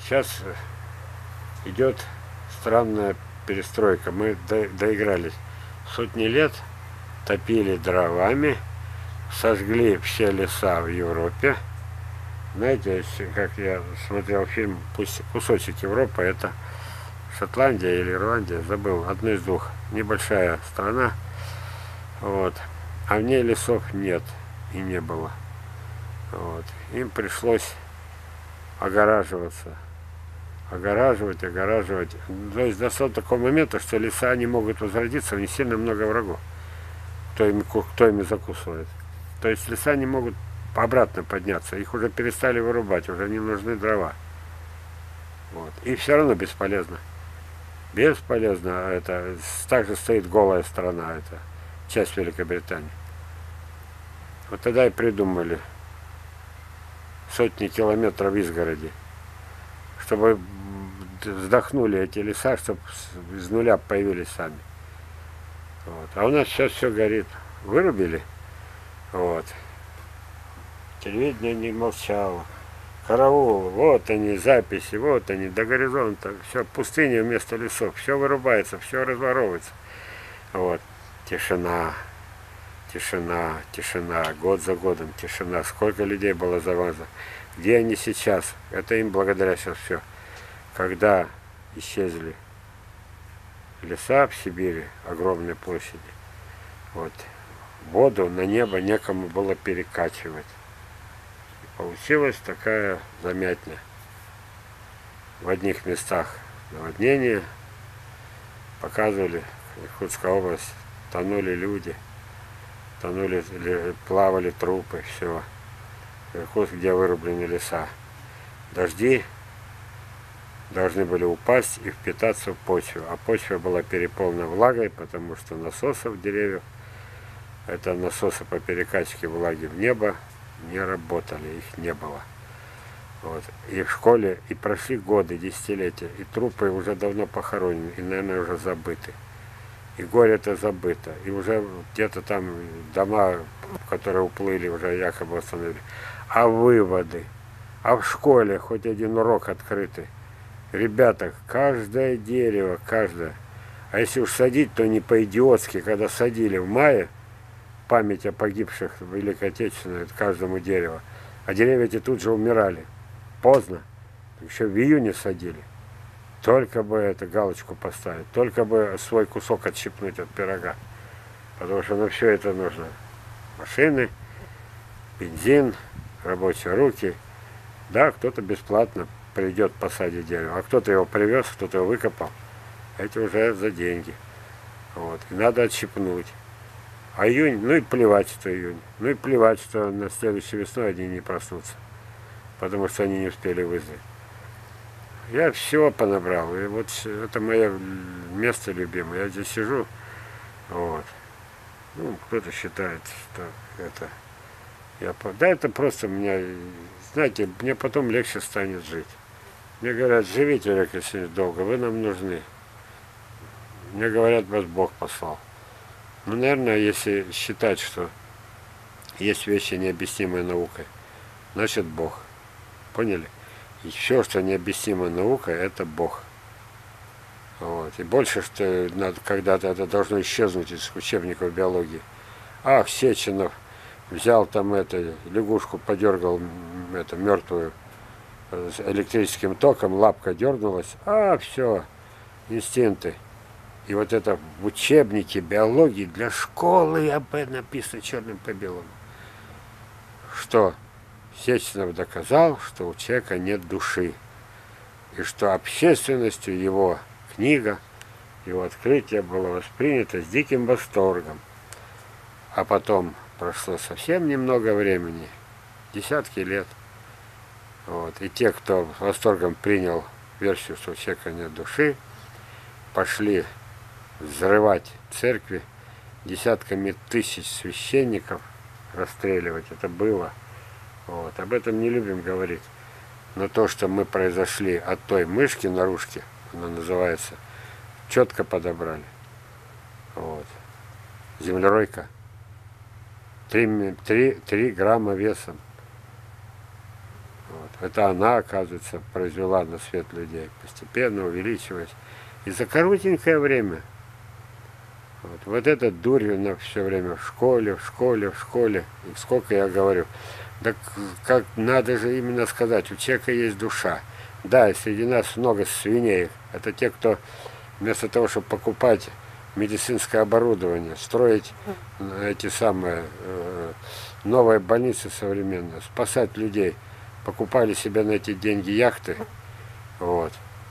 Сейчас идет странная перестройка. Мы доигрались сотни лет, топили дровами, сожгли все леса в Европе. Знаете, как я смотрел фильм «Пусть кусочек Европы», это Шотландия или Ирландия, забыл, одно из двух. Небольшая страна, вот. А в ней лесов нет и не было. Вот. Им пришлось огораживаться. Огораживать. То есть дошло до такого момента, что леса не могут возродиться, у них сильно много врагов, кто ими закусывает. То есть леса не могут обратно подняться, их уже перестали вырубать, уже не нужны дрова. Вот. И все равно бесполезно. Бесполезно. Это также стоит голая страна, это часть Великобритании. Вот тогда и придумали сотни километров изгороди, чтобы вздохнули эти леса, чтобы из нуля появились сами. Вот. А у нас сейчас все горит. Вырубили. Вот. Телевидение не молчало. Караул, вот они, записи, вот они, до горизонта. Все, пустыня вместо лесов. Все вырубается, все разворовывается. Вот. Тишина. Год за годом тишина. Сколько людей было завоза. Где они сейчас? Это им благодаря сейчас все. Когда исчезли леса в Сибири, огромные площади, вот, воду на небо некому было перекачивать. И получилась такая замятня. В одних местах наводнение, показывали, Иркутская область, тонули люди, плавали трупы, все. Иркутск, где вырублены леса. Дожди должны были упасть и впитаться в почву. А почва была переполнена влагой, потому что насосов деревьев, это насосы по перекачке влаги в небо, не работали, их не было. Вот. И в школе, и прошли годы, десятилетия, и трупы уже давно похоронены, и, наверное, уже забыты. И горе-то забыто. И уже где-то там дома, которые уплыли, уже якобы восстановили. А выводы? А в школе хоть один урок открытый? Ребята, каждое дерево, каждое. А если уж садить, то не по-идиотски, когда садили в мае, память о погибших в Великой Отечественной, каждому дереву. А деревья эти тут же умирали. Поздно. Еще в июне садили. Только бы эту галочку поставить, только бы свой кусок отщипнуть от пирога. Потому что на все это нужно машины, бензин, рабочие руки. Да, кто-то бесплатно придет посадить дерево, а кто-то его привез, кто-то его выкопал. Эти уже за деньги. Вот. И надо отщипнуть. А июнь, ну и плевать, что июнь. Ну и плевать, что на следующей весной они не проснутся. Потому что они не успели вызреть. Я всего понабрал. И вот это мое место любимое. Я здесь сижу. Вот. Ну, кто-то считает, что это... Да это просто меня... Знаете, мне потом легче станет жить. Мне говорят, живите, Олег Алексеевич, долго, вы нам нужны. Мне говорят, вас Бог послал. Ну, наверное, если считать, что есть вещи, необъяснимые наукой, значит Бог. Поняли? И все, что необъяснимо наукой, это Бог. Вот. И больше, что надо, когда-то это должно исчезнуть из учебников биологии. Ах, Сеченов взял там лягушку, подергал мертвую электрическим током, лапка дернулась, все, инстинкты. И вот это в учебнике биологии для школы об этом написано черным по белому. Что Сеченов доказал, что у человека нет души. И что общественностью его книга, его открытие было воспринято с диким восторгом. А потом прошло совсем немного времени, десятки лет. Вот. И те, кто с восторгом принял версию, что у человека нет души, пошли взрывать церкви, десятками тысяч священников расстреливать. Это было. Вот. Об этом не любим говорить. Но то, что мы произошли от той мышки наружки, она называется, четко подобрали. Вот. Землеройка. 3 грамма весом. Вот. Это она, оказывается, произвела на свет людей, постепенно увеличиваясь. И за коротенькое время. Вот эта дурь на все время в школе, в школе, в школе. И сколько я говорю. Так как надо же именно сказать, у человека есть душа. Да, и среди нас много свиней. Это те, кто вместо того, чтобы покупать медицинское оборудование, строить эти самые новые больницы современные, спасать людей, покупали себе на эти деньги яхты, вот,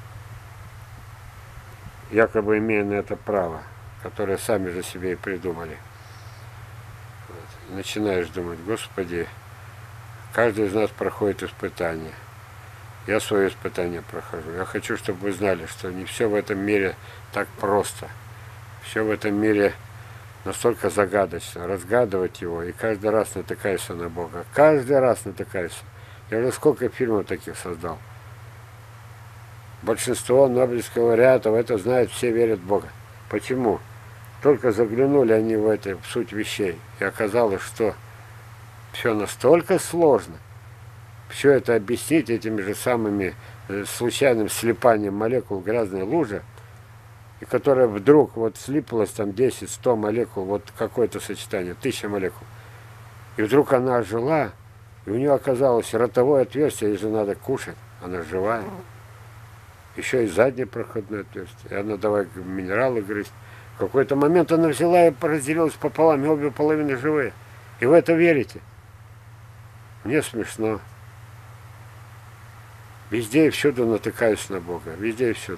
якобы имея на это право, которое сами же себе и придумали. Вот. Начинаешь думать, Господи, каждый из нас проходит испытания. Я свое испытание прохожу. Я хочу, чтобы вы знали, что не все в этом мире так просто. Все в этом мире настолько загадочно. Разгадывать его, и каждый раз натыкаешься на Бога. Каждый раз натыкаешься. Я уже сколько фильмов таких создал. Большинство нобелевских лауреатов это знают, все верят в Бога. Почему? Только заглянули они в суть вещей. И оказалось, что все настолько сложно. Все это объяснить этими же самыми случайным слипанием молекул в грязной луже, и которая вдруг вот слиплась там 10-100 молекул, вот какое-то сочетание, 1000 молекул. И вдруг она ожила, и у нее оказалось ротовое отверстие, ей же надо кушать, она живая. Еще и заднее проходное отверстие, и она давай минералы грызть. В какой-то момент она взяла и разделилась пополам, и обе половины живые. И в это верите? Мне смешно. Везде и всюду натыкаюсь на Бога. Везде и всюду.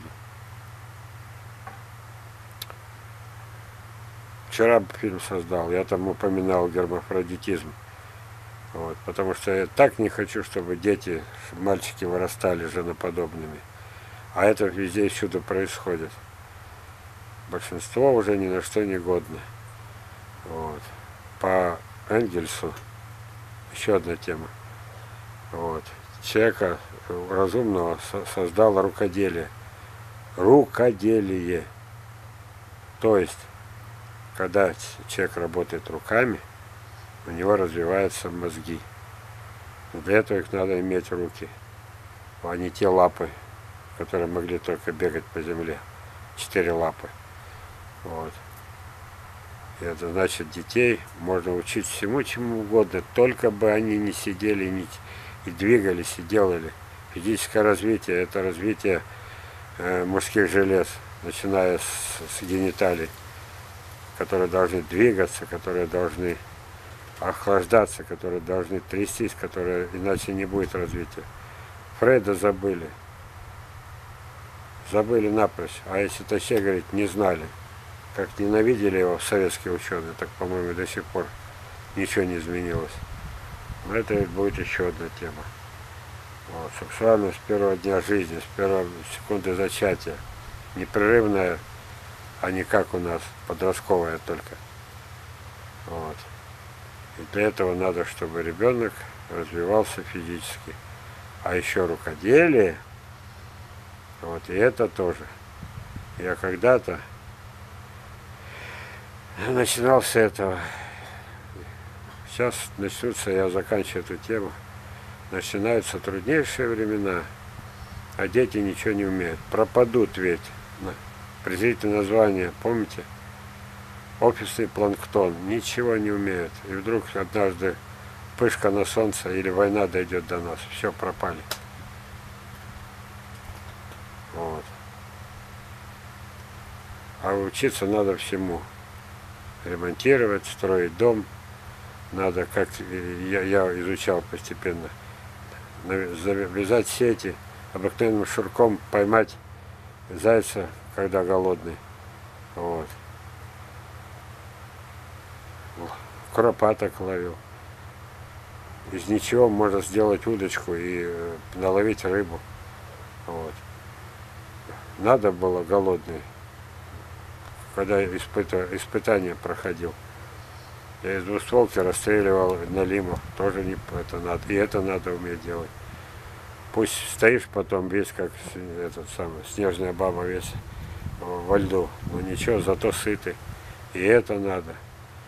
Вчера фильм создал, я там упоминал гермафродитизм. Вот, потому что я так не хочу, чтобы дети, мальчики вырастали женоподобными. А это везде и всюду происходит. Большинство уже ни на что не годно. Вот. По Энгельсу еще одна тема. Вот. Человека разумного создало рукоделие. Рукоделие. То есть, когда человек работает руками, у него развиваются мозги. Для этого их надо иметь руки, а не те лапы, которые могли только бегать по земле. 4 лапы. Вот. И это значит, детей можно учить всему, чему угодно, только бы они не сидели и двигались, и делали. Физическое развитие – это развитие мужских желез, начиная с гениталий, которые должны двигаться, которые должны охлаждаться, которые должны трястись, которые иначе не будет развития. Фрейда забыли. Забыли напрочь. А если точнее говорить, не знали. Как ненавидели его советские ученые, так, по-моему, до сих пор ничего не изменилось. Но это будет еще одна тема. Вот. Сексуальность с первого дня жизни, с первой секунды зачатия. Непрерывная, а не как у нас, подростковая только. Вот. И для этого надо, чтобы ребенок развивался физически. А еще рукоделие, вот, и это тоже. Я когда-то начинал с этого. Сейчас начнутся, я заканчиваю эту тему, начинаются труднейшие времена, а дети ничего не умеют. Пропадут ведь. Презрительное название, помните? Офисный планктон, ничего не умеют. И вдруг однажды вспышка на солнце или война дойдет до нас. Все, пропали. Вот. А учиться надо всему. Ремонтировать, строить дом. Надо, как я изучал постепенно, завязать сети, обыкновенным шнурком поймать зайца, когда голодный. Вот. Куропаток ловил. Из ничего можно сделать удочку и наловить рыбу. Вот. Надо было голодный, когда испытания проходил. Я из двустволки расстреливал налимов. Тоже не это надо. И это надо уметь делать. Пусть стоишь потом весь как этот самый снежная баба весь во льду. Но ничего, зато сытый. И это надо.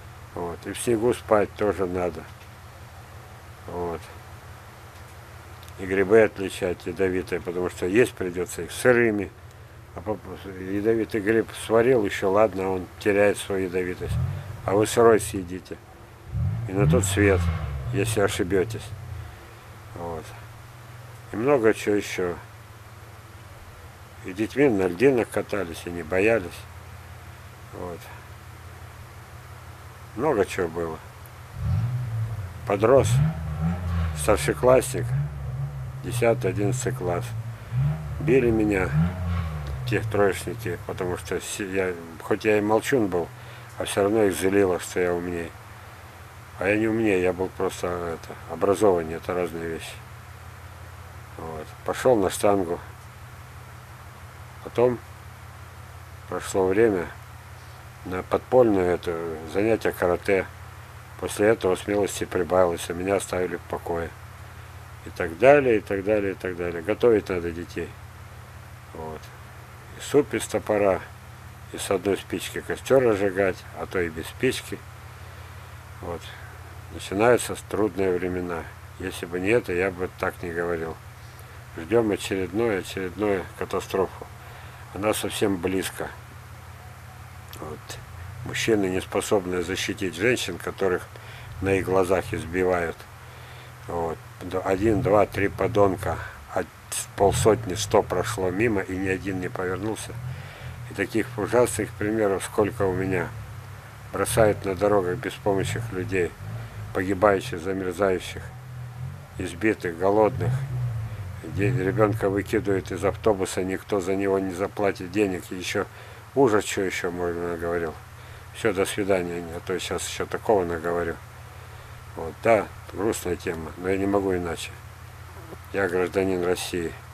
Вот. И в снегу спать тоже надо. Вот. и грибы отличать ядовитые, потому что есть придется их сырыми. А ядовитый гриб сварил, еще ладно, он теряет свою ядовитость. А вы сырой съедите. И на тот свет, если ошибетесь. Вот. И много чего еще. И детьми на льдинах катались, и не боялись. Вот. Много чего было. Подрос, старшеклассник, 10-11 класс. Били меня тех троечники, потому что я, хоть я и молчун был, а все равно их злило, что я умнее. А я не умнее, я был просто образованнее, это разные вещи. Вот. Пошел на штангу. Потом прошло время на подпольное занятие карате. После этого смелости прибавилось, а меня оставили в покое. И так далее, и так далее, и так далее. Готовить надо детей. Вот. И суп из топора, и с одной спички костер разжигать, а то и без спички. Вот. Начинаются трудные времена. Если бы не это, я бы так не говорил. Ждем очередную катастрофу. Она совсем близко. Вот. Мужчины не способны защитить женщин, которых на их глазах избивают. Вот. 1, 2, 3 подонка, а полсотни, 100 прошло мимо, и ни один не повернулся. И таких ужасных примеров сколько у меня. Бросают на дорогах беспомощных людей, погибающих, замерзающих, избитых, голодных. Ребенка выкидывают из автобуса, никто за него не заплатит денег. И еще ужас, что еще можно наговорил. Все, до свидания, а то сейчас еще такого наговорю. Вот, да, грустная тема, но я не могу иначе. Я гражданин России.